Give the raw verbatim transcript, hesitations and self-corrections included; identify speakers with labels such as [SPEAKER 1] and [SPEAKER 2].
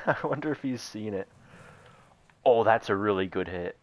[SPEAKER 1] I wonder if he's seen it. Oh, that's a really good hit.